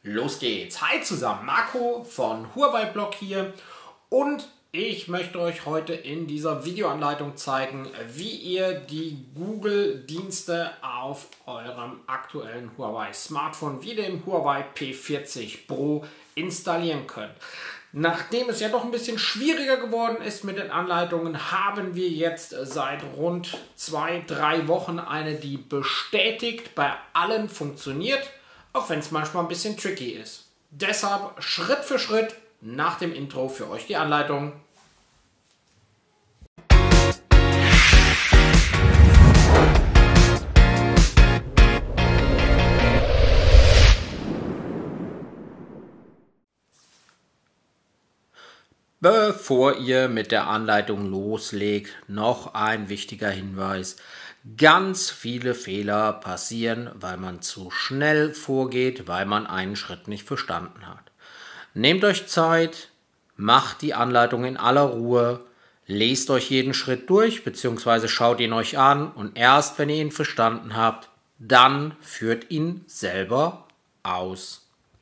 Los geht's! Hi zusammen, Marco von Huawei Blog hier und ich möchte euch heute in dieser Videoanleitung zeigen, wie ihr die Google-Dienste auf eurem aktuellen Huawei Smartphone wie dem Huawei P40 Pro installieren könnt. Nachdem es ja doch ein bisschen schwieriger geworden ist mit den Anleitungen, haben wir jetzt seit rund 2-3 Wochen eine, die bestätigt bei allen funktioniert, auch wenn es manchmal ein bisschen tricky ist. Deshalb Schritt für Schritt nach dem Intro für euch die Anleitung. Bevor ihr mit der Anleitung loslegt, noch ein wichtiger Hinweis. Ganz viele Fehler passieren, weil man zu schnell vorgeht, weil man einen Schritt nicht verstanden hat. Nehmt euch Zeit, macht die Anleitung in aller Ruhe, lest euch jeden Schritt durch bzw. schaut ihn euch an und erst wenn ihr ihn verstanden habt, dann führt ihn selber aus.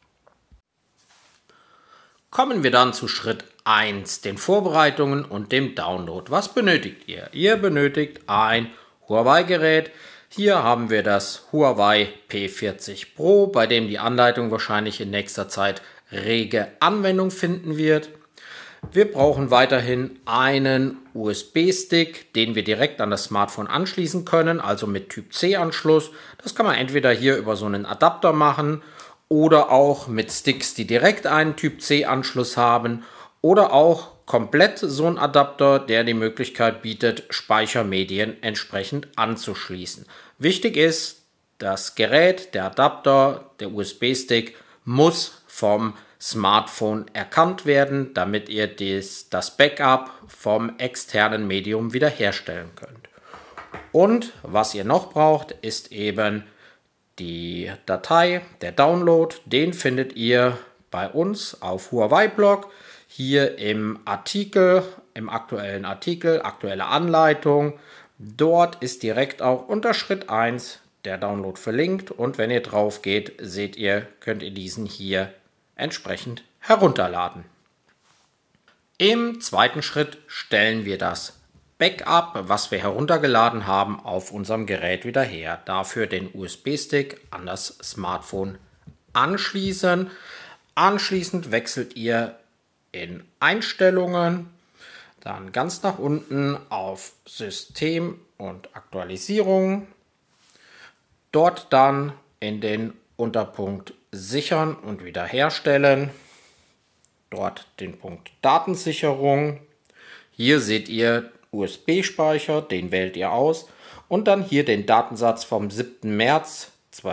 Kommen wir dann zu Schritt 1, den Vorbereitungen und dem Download. Was benötigt ihr? Ihr benötigt ein Huawei-Gerät. Hier haben wir das Huawei P40 Pro, bei dem die Anleitung wahrscheinlich in nächster Zeit rege Anwendung finden wird. Wir brauchen weiterhin einen USB-Stick, den wir direkt an das Smartphone anschließen können, also mit Typ-C-Anschluss. Das kann man entweder hier über so einen Adapter machen oder auch mit Sticks, die direkt einen Typ-C-Anschluss haben oder auch komplett so ein Adapter, der die Möglichkeit bietet, Speichermedien entsprechend anzuschließen. Wichtig ist, das Gerät, der Adapter, der USB-Stick muss vom Smartphone erkannt werden, damit ihr das Backup vom externen Medium wiederherstellen könnt. Und was ihr noch braucht, ist eben die Datei, der Download. Den findet ihr bei uns auf Huawei Blog. Hier im Artikel, im aktuellen Artikel, aktuelle Anleitung. Dort ist direkt auch unter Schritt 1 der Download verlinkt. Und wenn ihr drauf geht, seht ihr, könnt ihr diesen hier entsprechend herunterladen. Im zweiten Schritt stellen wir das Backup, was wir heruntergeladen haben, auf unserem Gerät wieder her. Dafür den USB-Stick an das Smartphone anschließen. Anschließend wechselt ihr in Einstellungen, dann ganz nach unten auf System und Aktualisierung. Dort dann in den Unterpunkt Sichern und Wiederherstellen. Dort den Punkt Datensicherung. Hier seht ihr USB-Speicher, den wählt ihr aus. Und dann hier den Datensatz vom 7. März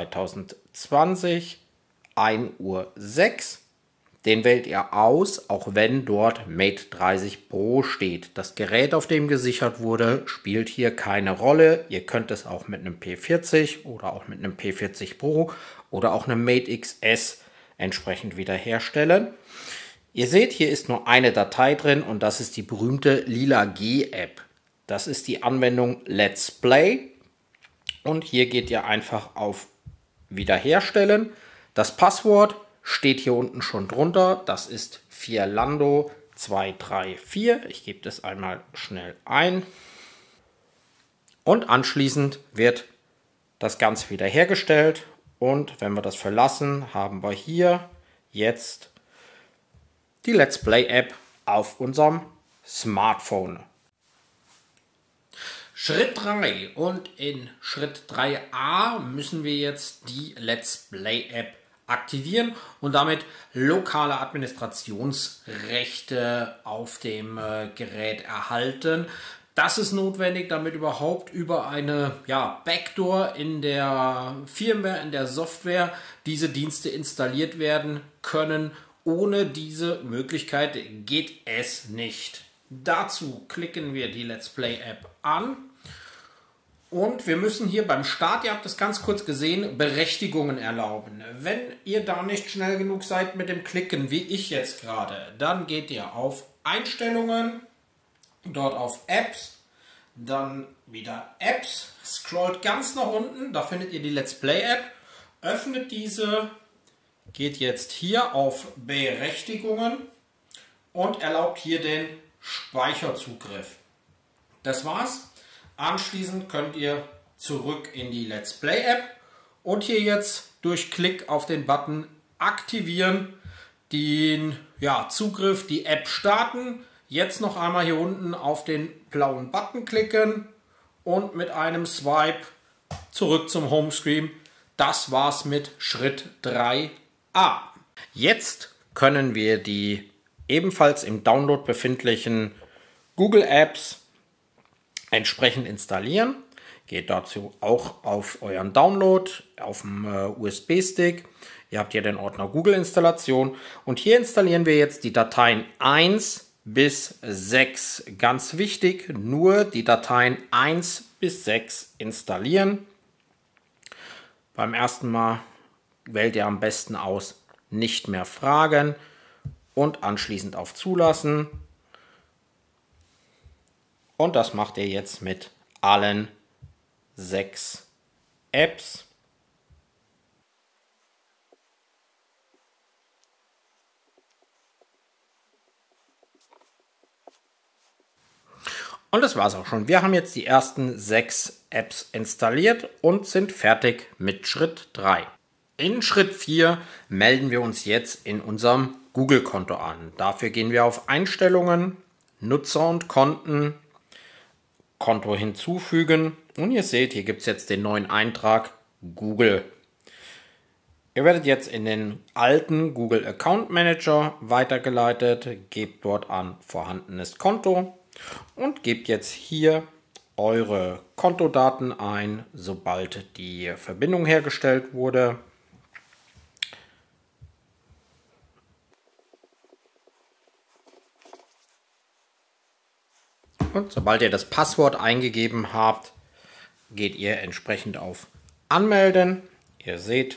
2020, 1:06 Uhr. Den wählt ihr aus, auch wenn dort Mate 30 Pro steht. Das Gerät, auf dem gesichert wurde, spielt hier keine Rolle. Ihr könnt es auch mit einem P40 oder auch mit einem P40 Pro oder auch einem Mate XS entsprechend wiederherstellen. Ihr seht, hier ist nur eine Datei drin und das ist die berühmte lila G-App. Das ist die Anwendung Let's Play. Und hier geht ihr einfach auf Wiederherstellen. Das Passwort steht hier unten schon drunter. Das ist Firlando234. Ich gebe das einmal schnell ein. Und anschließend wird das Ganze wiederhergestellt. Und wenn wir das verlassen, haben wir hier jetzt die Let's Play App auf unserem Smartphone. Schritt 3 und in Schritt 3a müssen wir jetzt die Let's Play App aktivieren und damit lokale Administrationsrechte auf dem Gerät erhalten. Das ist notwendig, damit überhaupt über eine Backdoor in der Firmware, in der Software diese Dienste installiert werden können. Ohne diese Möglichkeit geht es nicht. Dazu klicken wir die Let's Play App an. Und wir müssen hier beim Start, ihr habt das ganz kurz gesehen, Berechtigungen erlauben. Wenn ihr da nicht schnell genug seid mit dem Klicken, wie ich jetzt gerade, dann geht ihr auf Einstellungen, dort auf Apps, dann wieder Apps, scrollt ganz nach unten, da findet ihr die Let's Play App, öffnet diese geht jetzt hier auf Berechtigungen und erlaubt hier den Speicherzugriff. Das war's. Anschließend könnt ihr zurück in die Let's Play App und hier jetzt durch Klick auf den Button aktivieren den Zugriff, die App starten. Jetzt noch einmal hier unten auf den blauen Button klicken und mit einem Swipe zurück zum Homescreen. Das war's mit Schritt 3a. Jetzt können wir die ebenfalls im Download befindlichen Google Apps entsprechend installieren. Geht dazu auch auf euren Download, auf dem USB-Stick. Ihr habt hier den Ordner Google Installation und hier installieren wir jetzt die Dateien 1 bis 6. Ganz wichtig, nur die Dateien 1 bis 6 installieren. Beim ersten Mal wählt ihr am besten aus nicht mehr fragen und anschließend auf Zulassen. Und das macht ihr jetzt mit allen 6 Apps. Und das war's auch schon. Wir haben jetzt die ersten 6 Apps installiert und sind fertig mit Schritt 3. In Schritt 4 melden wir uns jetzt in unserem Google-Konto an. Dafür gehen wir auf Einstellungen, Nutzer und Konten, Konto hinzufügen und ihr seht, hier gibt es jetzt den neuen Eintrag Google. Ihr werdet jetzt in den alten Google Account Manager weitergeleitet, gebt dort an vorhandenes Konto und gebt jetzt hier eure Kontodaten ein, sobald die Verbindung hergestellt wurde. Und sobald ihr das Passwort eingegeben habt, geht ihr entsprechend auf Anmelden. Ihr seht,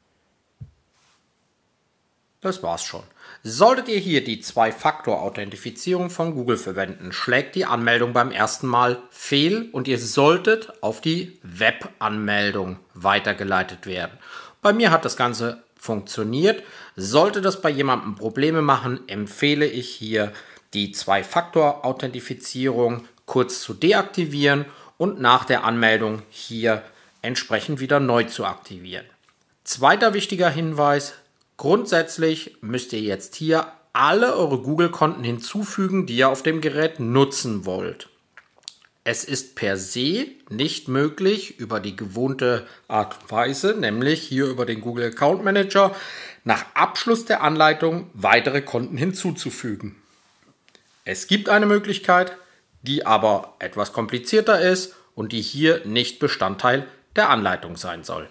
das war's schon. Solltet ihr hier die Zwei-Faktor-Authentifizierung von Google verwenden, schlägt die Anmeldung beim ersten Mal fehl und ihr solltet auf die Web-Anmeldung weitergeleitet werden. Bei mir hat das Ganze funktioniert. Sollte das bei jemandem Probleme machen, empfehle ich hier die Zwei-Faktor-Authentifizierung kurz zu deaktivieren und nach der Anmeldung hier entsprechend wieder neu zu aktivieren. Zweiter wichtiger Hinweis: Grundsätzlich müsst ihr jetzt hier alle eure Google-Konten hinzufügen, die ihr auf dem Gerät nutzen wollt. Es ist per se nicht möglich, über die gewohnte Art und Weise, nämlich hier über den Google Account Manager, nach Abschluss der Anleitung weitere Konten hinzuzufügen. Es gibt eine Möglichkeit, die aber etwas komplizierter ist und die hier nicht Bestandteil der Anleitung sein soll.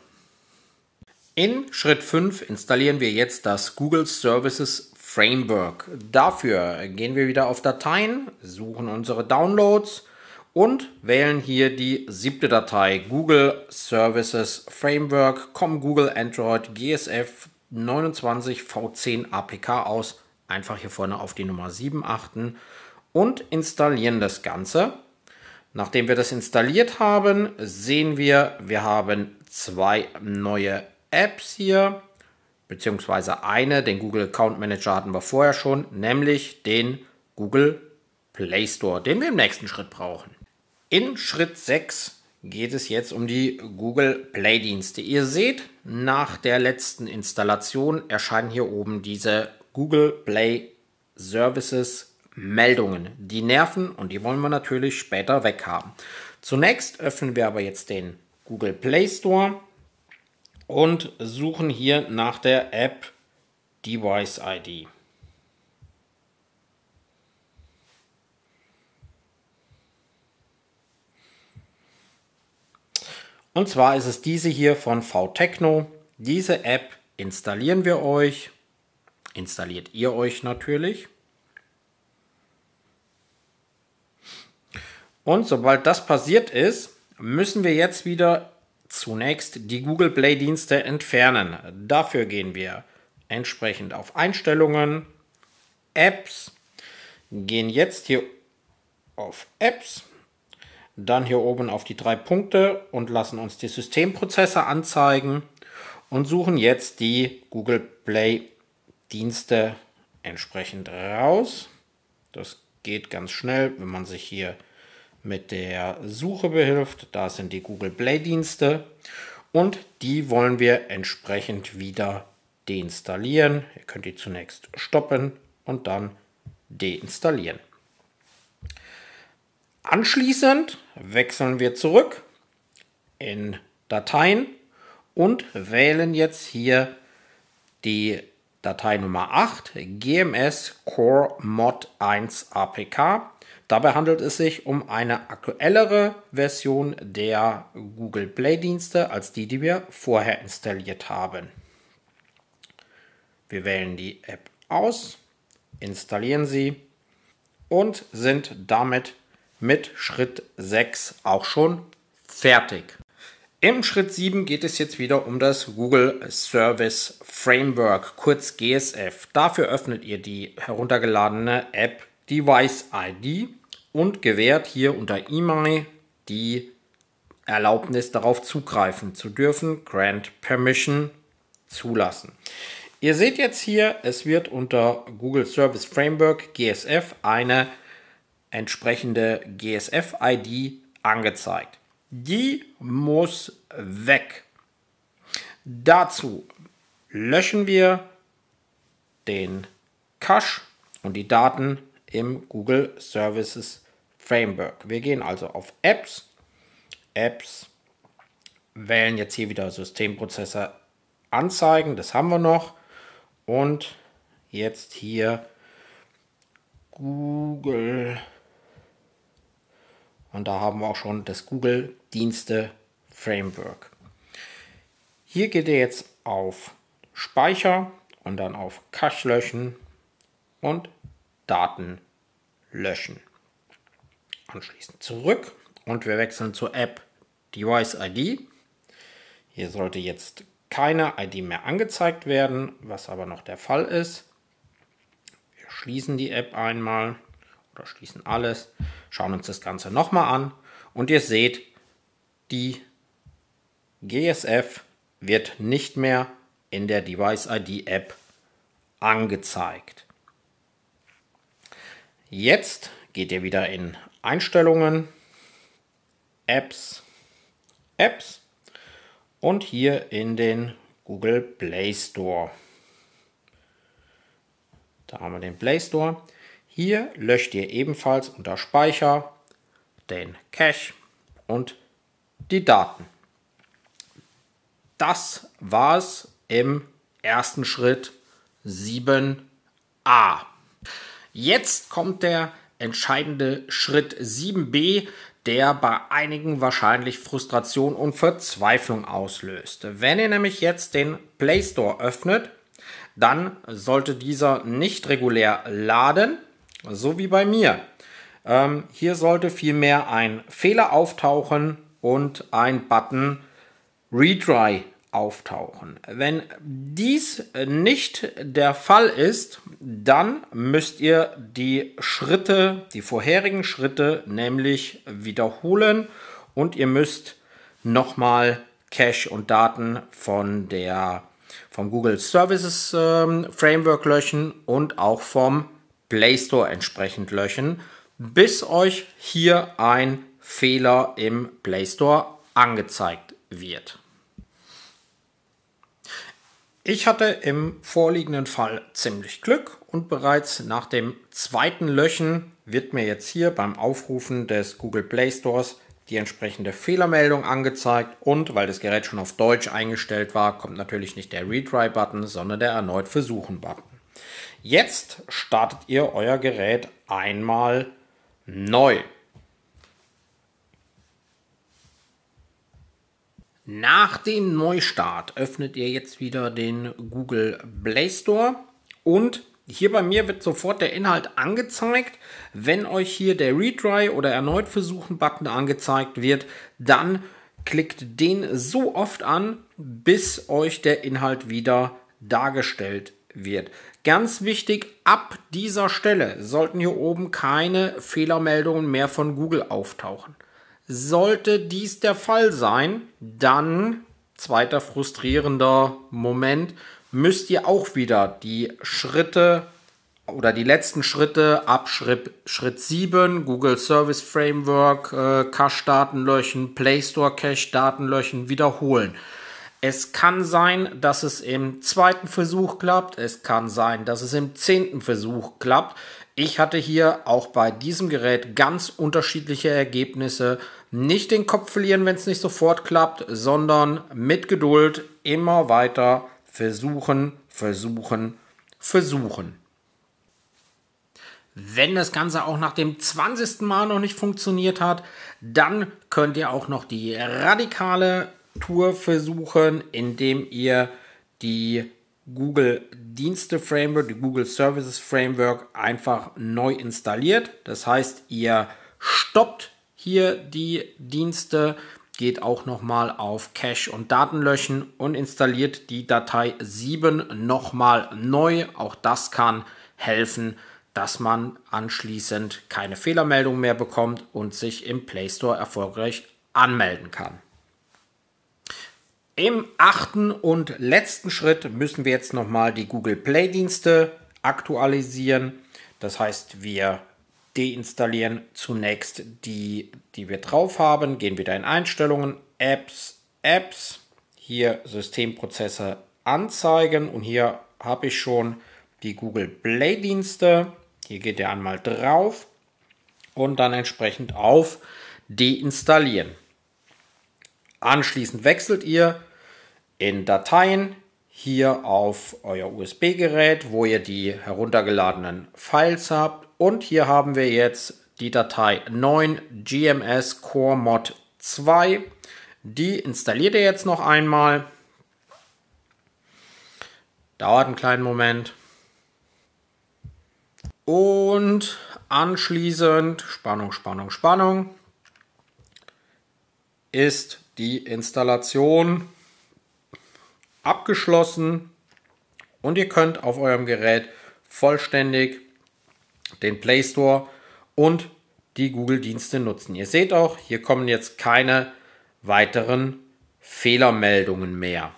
In Schritt 5 installieren wir jetzt das Google Services Framework. Dafür gehen wir wieder auf Dateien, suchen unsere Downloads und wählen hier die 7. Datei Google Services Framework, Google Android GSF 29 V10 APK aus. Einfach hier vorne auf die Nummer 7 achten und installieren das Ganze. Nachdem wir das installiert haben, sehen wir, wir haben 2 neue Apps hier, beziehungsweise eine, den Google Account Manager hatten wir vorher schon, nämlich den Google Play Store, den wir im nächsten Schritt brauchen. In Schritt 6 geht es jetzt um die Google Play Dienste. Ihr seht, nach der letzten Installation erscheinen hier oben diese Google Play Services Meldungen. Die nerven und die wollen wir natürlich später weghaben. Zunächst öffnen wir aber jetzt den Google Play Store und suchen hier nach der App Device ID. Und zwar ist es diese hier von VTechno. Diese App installiert ihr euch natürlich. Und sobald das passiert ist, müssen wir jetzt wieder zunächst die Google Play Dienste entfernen. Dafür gehen wir entsprechend auf Einstellungen, Apps, gehen jetzt hier auf Apps, dann hier oben auf die 3 Punkte und lassen uns die Systemprozesse anzeigen. und suchen jetzt die Google Play Dienste entsprechend raus. Das geht ganz schnell, wenn man sich hier mit der Suche behilft. Da sind die Google Play Dienste und die wollen wir entsprechend wieder deinstallieren. Ihr könnt die zunächst stoppen und dann deinstallieren. Anschließend wechseln wir zurück in Dateien und wählen jetzt hier die Datei Nummer 8, GMS Core Mod 1 APK. Dabei handelt es sich um eine aktuellere Version der Google Play Dienste als die, die wir vorher installiert haben. Wir wählen die App aus, installieren sie und sind damit mit Schritt 6 auch schon fertig. Im Schritt 7 geht es jetzt wieder um das Google Service Framework, kurz GSF. Dafür öffnet ihr die heruntergeladene App Device ID und gewährt hier unter IMEI die Erlaubnis, darauf zugreifen zu dürfen, Grant Permission zulassen. Ihr seht jetzt hier, es wird unter Google Service Framework GSF eine entsprechende GSF-ID angezeigt. Die muss weg. Dazu löschen wir den Cache und die Daten im Google Services Framework. Wir gehen also auf Apps, wählen jetzt hier wieder Systemprozessor anzeigen, das haben wir noch. Und jetzt hier Google. Und da haben wir auch schon das Google Dienste Framework. Hier geht ihr jetzt auf Speicher und dann auf Cache löschen und Daten löschen. Anschließend zurück und wir wechseln zur App Device ID. Hier sollte jetzt keine ID mehr angezeigt werden, was aber noch der Fall ist. Wir schließen die App einmal oder schließen alles, schauen uns das Ganze nochmal an und ihr seht, die GSF wird nicht mehr in der Device ID App angezeigt. Jetzt geht ihr wieder in Einstellungen, Apps und hier in den Google Play Store. Da haben wir den Play Store. Hier löscht ihr ebenfalls unter Speicher den Cache und die Daten. Das war's im ersten Schritt 7a. Jetzt kommt der entscheidende Schritt 7b, der bei einigen wahrscheinlich Frustration und Verzweiflung auslöst. Wenn ihr nämlich jetzt den Play Store öffnet, dann sollte dieser nicht regulär laden, so wie bei mir. Hier sollte vielmehr ein Fehler auftauchen und ein Button Retry auftauchen. Wenn dies nicht der Fall ist, dann müsst ihr die vorherigen Schritte nämlich wiederholen und ihr müsst nochmal Cache und Daten vom Google Services Framework löschen und auch vom Play Store entsprechend löschen, bis euch hier ein Fehler im Play Store angezeigt wird. Ich hatte im vorliegenden Fall ziemlich Glück und bereits nach dem zweiten Löschen wird mir jetzt hier beim Aufrufen des Google Play Stores die entsprechende Fehlermeldung angezeigt und weil das Gerät schon auf Deutsch eingestellt war, kommt natürlich nicht der Retry-Button, sondern der Erneut Versuchen-Button. Jetzt startet ihr euer Gerät einmal neu. Nach dem Neustart öffnet ihr jetzt wieder den Google Play Store und hier bei mir wird sofort der Inhalt angezeigt. Wenn euch hier der Retry oder Erneut Versuchen Button angezeigt wird, dann klickt den so oft an, bis euch der Inhalt wieder dargestellt wird. Ganz wichtig, ab dieser Stelle sollten hier oben keine Fehlermeldungen mehr von Google auftauchen. Sollte dies der Fall sein, dann zweiter frustrierender Moment, müsst ihr auch wieder die Schritte oder die letzten Schritte ab Schritt 7, Google Service Framework, Cache-Daten löschen, Play Store Cache-Daten löschen, wiederholen. Es kann sein, dass es im zweiten Versuch klappt. Es kann sein, dass es im 10. Versuch klappt. Ich hatte hier auch bei diesem Gerät ganz unterschiedliche Ergebnisse. Nicht den Kopf verlieren, wenn es nicht sofort klappt, sondern mit Geduld immer weiter versuchen. Wenn das Ganze auch nach dem 20. Mal noch nicht funktioniert hat, dann könnt ihr auch noch die radikale Tour versuchen, indem ihr die Google Dienste Framework, die Google Services Framework einfach neu installiert. Das heißt, ihr stoppt hier die Dienste, geht auch nochmal auf Cache und Daten löschen und installiert die Datei 7 nochmal neu. Auch das kann helfen, dass man anschließend keine Fehlermeldung mehr bekommt und sich im Play Store erfolgreich anmelden kann. Im 8. und letzten Schritt müssen wir jetzt nochmal die Google Play Dienste aktualisieren. Das heißt, wir deinstallieren zunächst die wir drauf haben, gehen wieder in Einstellungen, Apps, hier Systemprozesse anzeigen und hier habe ich schon die Google Play Dienste. Hier geht ihr einmal drauf und dann entsprechend auf Deinstallieren. Anschließend wechselt ihr in Dateien hier auf euer USB-Gerät, wo ihr die heruntergeladenen Files habt. Und hier haben wir jetzt die Datei 9 GMS Core Mod 2. Die installiert ihr jetzt noch einmal. Dauert einen kleinen Moment. Und anschließend, Spannung, ist die Installation abgeschlossen und ihr könnt auf eurem Gerät vollständig den Play Store und die Google-Dienste nutzen. Ihr seht auch, hier kommen jetzt keine weiteren Fehlermeldungen mehr.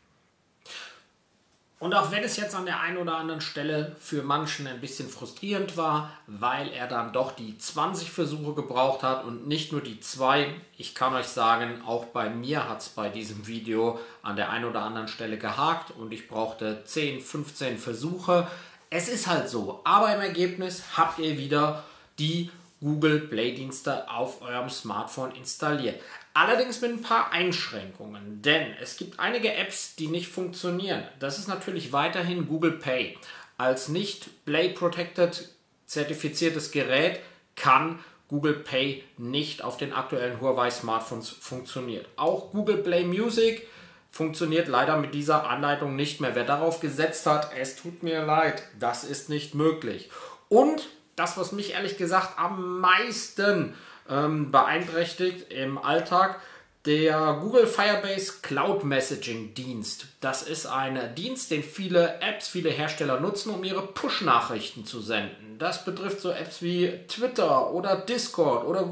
Und auch wenn es jetzt an der einen oder anderen Stelle für manchen ein bisschen frustrierend war, weil er dann doch die 20 Versuche gebraucht hat und nicht nur die 2, ich kann euch sagen, auch bei mir hat es bei diesem Video an der einen oder anderen Stelle gehakt und ich brauchte 10, 15 Versuche. Es ist halt so, aber im Ergebnis habt ihr wieder die Google Play Dienste auf eurem Smartphone installiert. Allerdings mit ein paar Einschränkungen, denn es gibt einige Apps, die nicht funktionieren. Das ist natürlich weiterhin Google Pay. Als nicht Play Protected zertifiziertes Gerät kann Google Pay nicht auf den aktuellen Huawei Smartphones funktionieren. Auch Google Play Music funktioniert leider mit dieser Anleitung nicht mehr. Wer darauf gesetzt hat, es tut mir leid, das ist nicht möglich. Und das, was mich ehrlich gesagt am meisten beeinträchtigt im Alltag, der Google Firebase Cloud Messaging Dienst. Das ist ein Dienst, den viele Apps, viele Hersteller nutzen, um ihre Push-Nachrichten zu senden. Das betrifft so Apps wie Twitter oder Discord oder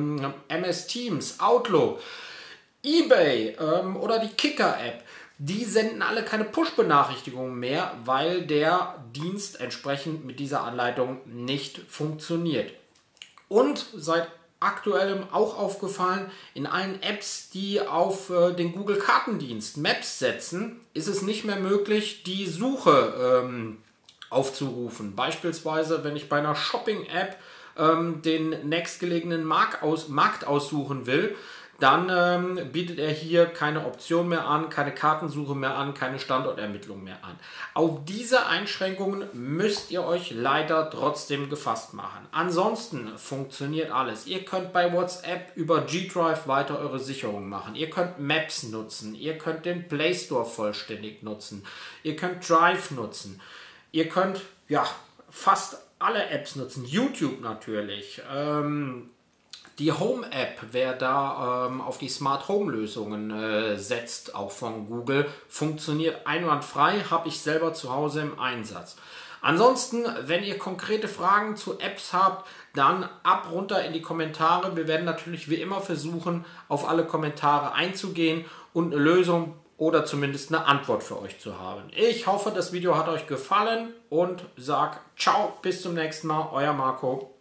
MS Teams, Outlook, eBay oder die Kicker-App. Die senden alle keine Push-Benachrichtigungen mehr, weil der Dienst entsprechend mit dieser Anleitung nicht funktioniert. Und seit aktuellem auch aufgefallen, in allen Apps, die auf den Google Kartendienst Maps setzen, ist es nicht mehr möglich, die Suche aufzurufen. Beispielsweise, wenn ich bei einer Shopping-App den nächstgelegenen Markt aussuchen will, dann bietet er hier keine Option mehr an, keine Kartensuche mehr an, keine Standortermittlung mehr an. Auf diese Einschränkungen müsst ihr euch leider trotzdem gefasst machen. Ansonsten funktioniert alles. Ihr könnt bei WhatsApp über G-Drive weiter eure Sicherung machen. Ihr könnt Maps nutzen. Ihr könnt den Play Store vollständig nutzen. Ihr könnt Drive nutzen. Ihr könnt ja fast alle Apps nutzen. YouTube natürlich. Die Home-App, wer da auf die Smart-Home-Lösungen setzt, auch von Google, funktioniert einwandfrei, habe ich selber zu Hause im Einsatz. Ansonsten, wenn ihr konkrete Fragen zu Apps habt, dann ab runter in die Kommentare. Wir werden natürlich wie immer versuchen, auf alle Kommentare einzugehen und eine Lösung oder zumindest eine Antwort für euch zu haben. Ich hoffe, das Video hat euch gefallen und sag ciao, bis zum nächsten Mal, euer Marco.